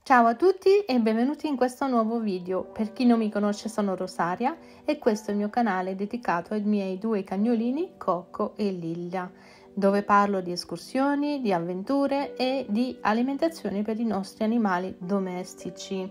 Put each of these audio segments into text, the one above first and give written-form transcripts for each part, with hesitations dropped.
Ciao a tutti e benvenuti in questo nuovo video. Per chi non mi conosce sono Rosaria e questo è il mio canale dedicato ai miei due cagnolini Coco e Lilla, dove parlo di escursioni, di avventure e di alimentazione per i nostri animali domestici.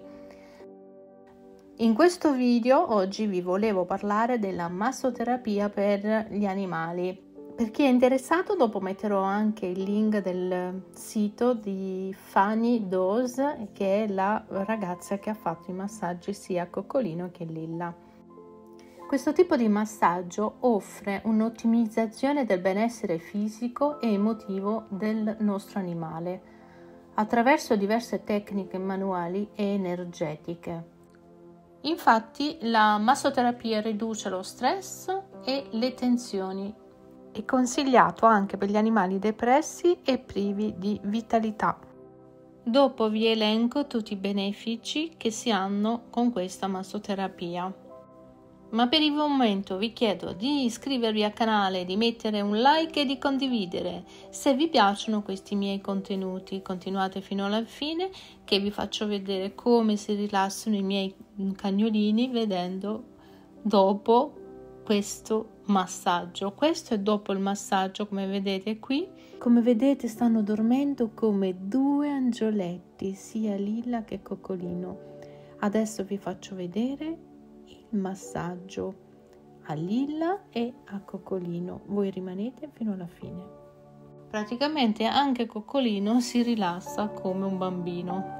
In questo video oggi vi volevo parlare della massoterapia per gli animali. Per chi è interessato, dopo metterò anche il link del sito di Fanny Dose, che è la ragazza che ha fatto i massaggi sia a Coccolino che Lilla. Questo tipo di massaggio offre un'ottimizzazione del benessere fisico e emotivo del nostro animale attraverso diverse tecniche manuali e energetiche. Infatti, la massoterapia riduce lo stress e le tensioni. È consigliato anche per gli animali depressi e privi di vitalità. Dopo vi elenco tutti i benefici che si hanno con questa massoterapia. Ma per il momento vi chiedo di iscrivervi al canale, di mettere un like e di condividere. Se vi piacciono questi miei contenuti, continuate fino alla fine che vi faccio vedere come si rilassano i miei cagnolini vedendo dopo questo massaggio. Questo è dopo il massaggio, come vedete qui. Come vedete stanno dormendo come due angioletti, sia Lilla che Coccolino. Adesso vi faccio vedere il massaggio a Lilla e a Coccolino. Voi rimanete fino alla fine. Praticamente anche Coccolino si rilassa come un bambino.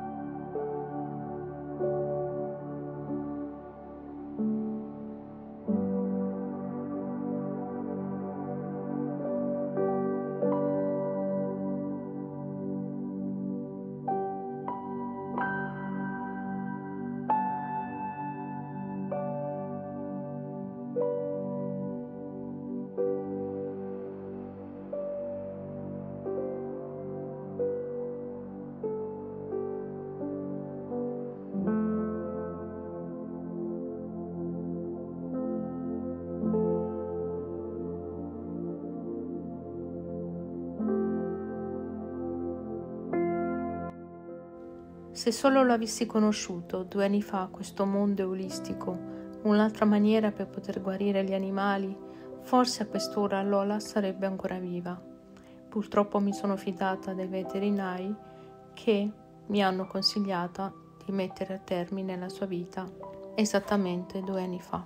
Se solo lo avessi conosciuto 2 anni fa, questo mondo olistico, un'altra maniera per poter guarire gli animali, forse a quest'ora Lola sarebbe ancora viva. Purtroppo mi sono fidata dei veterinari che mi hanno consigliata di mettere a termine la sua vita esattamente 2 anni fa.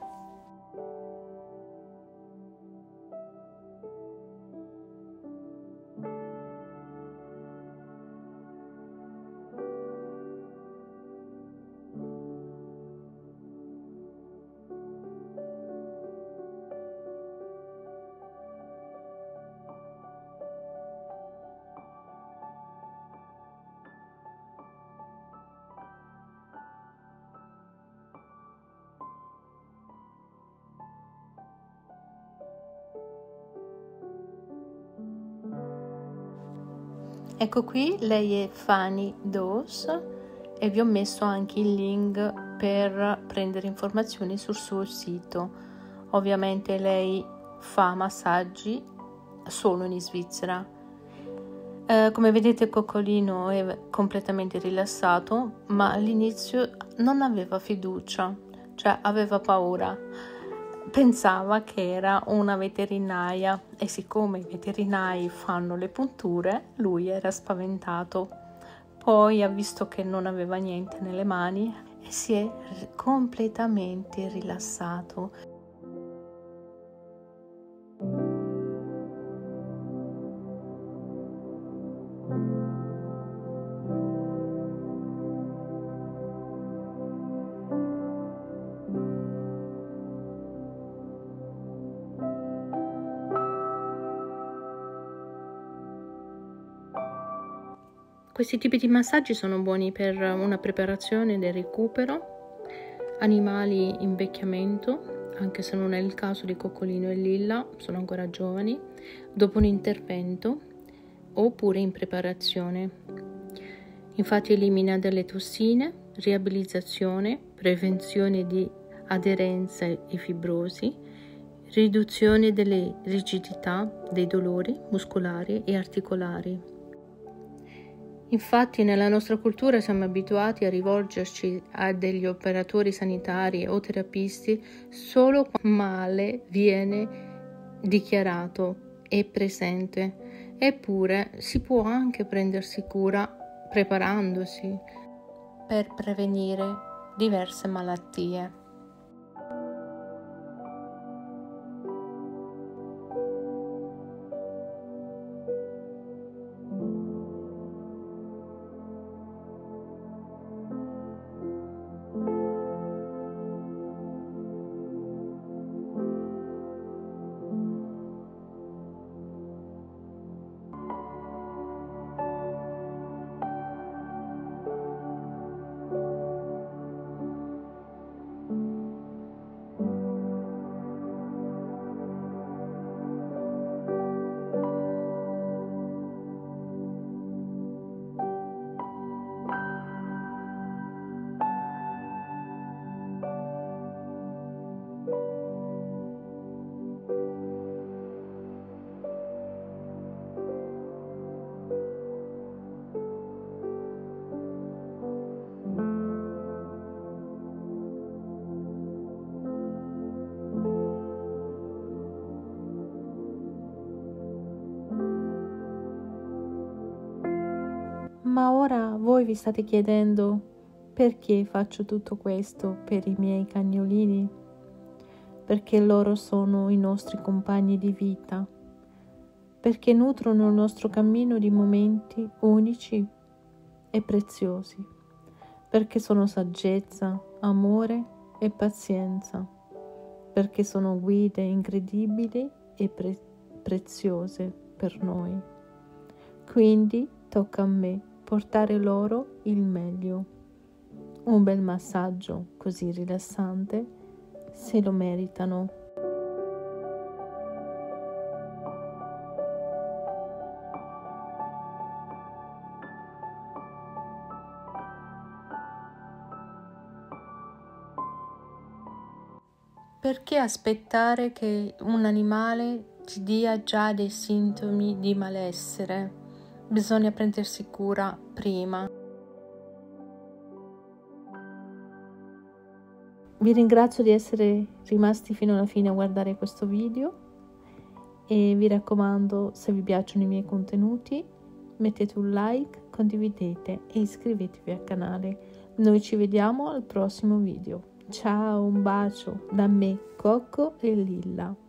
Ecco qui, lei è Fanny Dose e vi ho messo anche il link per prendere informazioni sul suo sito. Ovviamente lei fa massaggi solo in Svizzera. Come vedete Coccolino è completamente rilassato, ma all'inizio non aveva fiducia, cioè aveva paura. Pensava che era una veterinaria e siccome i veterinari fanno le punture, lui era spaventato. Poi ha visto che non aveva niente nelle mani e si è completamente rilassato. Questi tipi di massaggi sono buoni per una preparazione del recupero, animali in invecchiamento, anche se non è il caso di Coccolino e Lilla, sono ancora giovani, dopo un intervento oppure in preparazione. Infatti elimina delle tossine, riabilitazione, prevenzione di aderenza e fibrosi, riduzione delle rigidità, dei dolori muscolari e articolari. Infatti nella nostra cultura siamo abituati a rivolgerci a degli operatori sanitari o terapisti solo quando il male viene dichiarato e presente. Eppure si può anche prendersi cura preparandosi per prevenire diverse malattie. Ma ora voi vi state chiedendo perché faccio tutto questo per i miei cagnolini? Perché loro sono i nostri compagni di vita, perché nutrono il nostro cammino di momenti unici e preziosi, perché sono saggezza, amore e pazienza, perché sono guide incredibili e preziose per noi. Quindi tocca a me portare loro il meglio. Un bel massaggio così rilassante se lo meritano. Perché aspettare che un animale ci dia già dei sintomi di malessere? Bisogna prendersi cura prima. Vi ringrazio di essere rimasti fino alla fine a guardare questo video e vi raccomando, se vi piacciono i miei contenuti, mettete un like, condividete e iscrivetevi al canale. Noi ci vediamo al prossimo video. Ciao, un bacio da me, Coco e Lilla.